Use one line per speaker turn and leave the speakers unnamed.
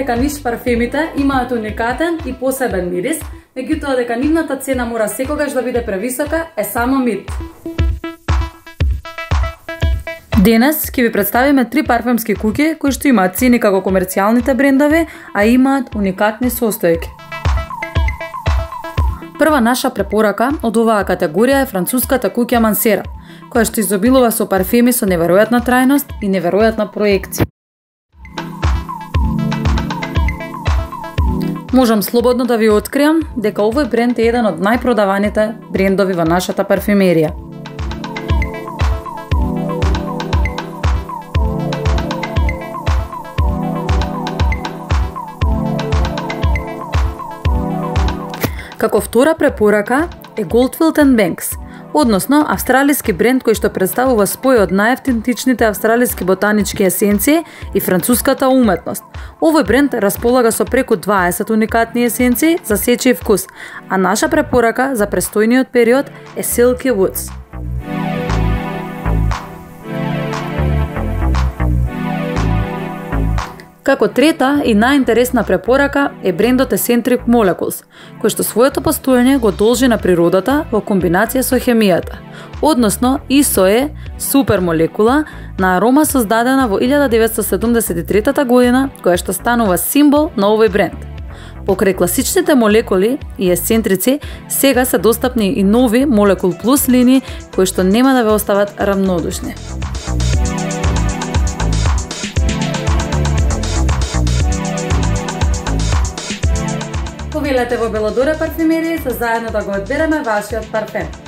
дека ниш парфемите имаат уникатен и посебен мирис, меѓутоа дека нивната цена мора секогаш да биде превисока е само мит. Денес ќе ви представиме 3 парфемски куќи кои што имаат цени како комерцијалните брендови, а имаат уникатни состојки. Прва наша препорака од оваа категорија е француската куќа Mancera, која што изобилува со парфеми со неверојатна трајност и неверојатна проекција. Можам слободно да ви откриам дека овој бренд е еден од најпродаваните брендови во нашата парфемерија. Како втора препорака е Goldfield Banks, односно австралиски бренд кој што представува спој од најавтентичните австралиски ботанички есенции и француската уметност. Овој бренд располага со преку 20 уникатни есенции за сечи вкус, а наша препорака за престојниот период е Silky Woods. Како трета и најинтересна препорака е брендот Escentric Molecules, кој што своето постоење го должи на природата во комбинација со хемијата. Односно, ИСО е супермолекула на арома создадена во 1973 година, која што станува символ на овој бренд. Покрај класичните молекули и есцентрици, сега се достапни и нови Molecule Plus линии кои што нема да ве остават рамнодушни. Повелете во Белодоре парфюмерија за заедно да го одбереме вашиот парфем.